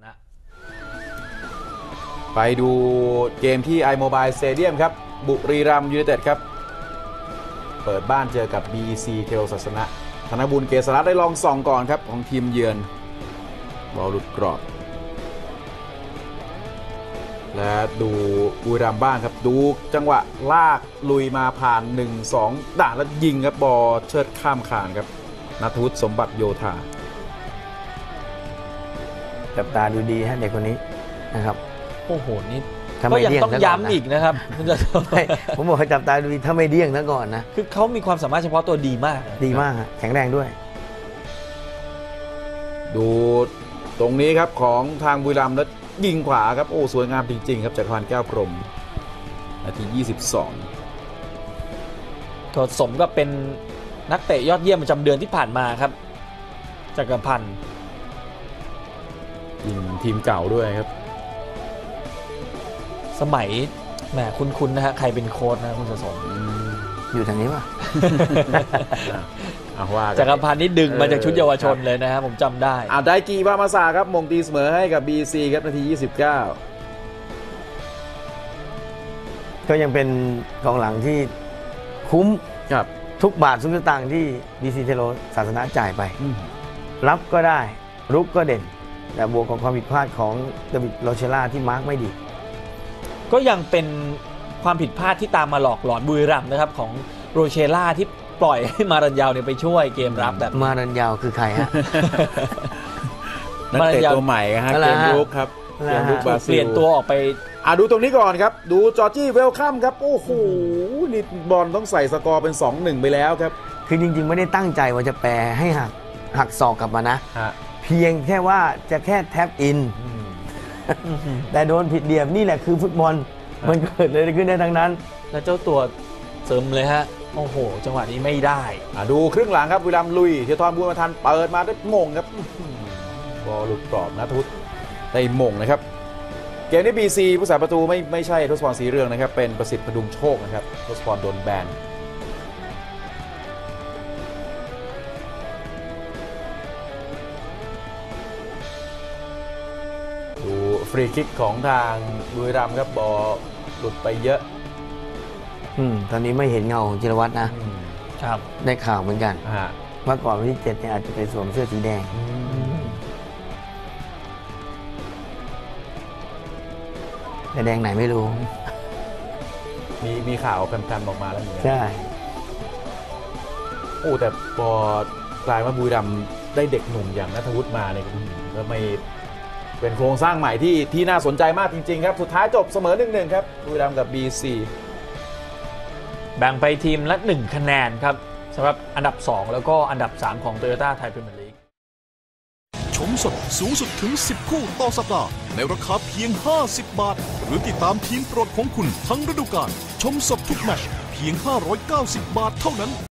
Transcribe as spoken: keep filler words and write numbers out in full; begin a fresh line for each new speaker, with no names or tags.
นะ
ไปดูเกมที่ iMobile Stadium ครับบุรีรัมย์ยูไนเต็ดครับเปิดบ้านเจอกับ บี อี ซี เทโรศาสนะธนบุญเกษรัตน์ได้ลองส่องก่อนครับของทีมเยือนบอลหลุดกรอบและดูบุรีรัมย์บ้างครับดูจังหวะลากลุยมาผ่าน หนึ่งสอง ด่านแล้วยิงครับบอลเชิดข้ามคานครับณัฐวุฒิสมบัติโยธา
จับตาดูดีฮะเด็กคนนี้นะครับ
โอ้โหนี่ก็ยังต้องย้ำอีกนะครับคุณจะ
ผมบอกให้จับตาดูดีถ้าไม่เดี้ยงซะก่อนนะ
คือเขามีความสามารถเฉพาะตัวดีมาก
ดีมากแข็งแรงด้วย
ดูตรงนี้ครับของทางบุรีรัมย์แล้วยิงขวาครับโอ้สวยงามจริงๆครับจักรพันธ์แก้วพรหมนาทียี่สิบสอง
ก็สมกับเป็นนักเตะยอดเยี่ยมประจำเดือนที่ผ่านมาครับจักรพันธ์
ยิงทีมเก่าด้วยครับ
สมัยแหมคุ้นๆนะฮะใครเป็นโค้ชนะคุณสะสม
อยู่ทางนี้ป่ะ
จักรพันธ์นี่ดึงมาจากชุดเยาวชนเลยนะครับผมจำได้
อ่าไดกีบามาซาครับมงตีเสมอให้กับ บี ซี ครับนาทียี่สิบเก้า
ก็ยังเป็นกองหลังที่คุ้ม
ครับ
ทุกบาททุกสตางค์ที่ บี ซี เทโรศาสนาจ่ายไปรับก็ได้รุกก็เด่นแต่บวกของความผิดพลาดของเดวิดโรเชล่าที่มาร์กไม่ดี
ก็ยังเป็นความผิดพลาดที่ตามมาหลอกหลอนบุรีรัมย์นะครับของโรเชล่าที่ปล่อยให้มารันยาวเนี่ยไปช่วยเกมรับแบบ
มารันยาวคือใครฮะ
นักเตะตัวใหม่ฮะเกมรุกครับ
เกมรุกบราซิลเปลี่ยนตัวออกไป
อ่ะดูตรงนี้ก่อนครับดูจอร์จี้เวลคัมครับโอ้โหนี่บอลต้องใส่สกอร์เป็น สองหนึ่ง ไปแล้วครับ
คือจริงๆไม่ได้ตั้งใจว่าจะแปรให้หักหักศอกกลับมานะเพียงแค่ว่าจะแค่แท็บอินแต่โดนผิดเหลี่ยมนี่แหละคือฟุตบอลมันเกิดอะไรขึ้นได้ทั้งนั้น
แล้วเจ้าตัวเสริมเลยฮะโอ้โหจังหวะนี้ไม่ได้
ดูครึ่งหลังครับบุรีรัมย์ลุยเทียทรบุญมาทันเปิดมาได้มงครับบอลหลุดกรอบณัฐวุฒิได้มงนะครับเกมนี้ บี ซี ผู้สาประตูไม่ไม่ใช่ทศพรศรีเรืองนะครับเป็นประสิทธิ์พดุงโชคนะครับทศพรโดนแบนดูฟรีคิกของทางบุรีรัมย์ครับบอลหลุดไปเยอะ
อืมตอนนี้ไม่เห็นเงาของจิรวัตรนะครับได้ข่าวเหมือนกันเมื่อก่อนวันที่เจ็ดเนี่ยอาจจะไปสวมเสื้อสีแดงแต่แดงไหนไม่รู้
มีมีข่าวแพร่ๆออกมาแล้วเหมือนกัน
ใช่
โอ้แต่พอกลายมาบุรีรัมย์ได้เด็กหนุ่มอย่างณัฐวุฒิมาเนี่ยก็ไม่เป็นโครงสร้างใหม่ที่ที่น่าสนใจมากจริงๆครับสุดท้ายจบเสมอ หนึ่งหนึ่ง ครับบุรีรัมย์กับ บี ซี
แบ่งไปทีมละหนึ่งคะแนนครับสำหรับอันดับสองแล้วก็อันดับสามของ Toyota Thai Premier League
ชมสดสูงสุดถึงสิบคู่ต่อสัปดาห์ในราคาเพียงห้าสิบบาทหรือติดตามทีมโปรดของคุณทั้งฤดูกาลชมสดทุกแมตช์เพียงห้าร้อยเก้าสิบบาทเท่านั้น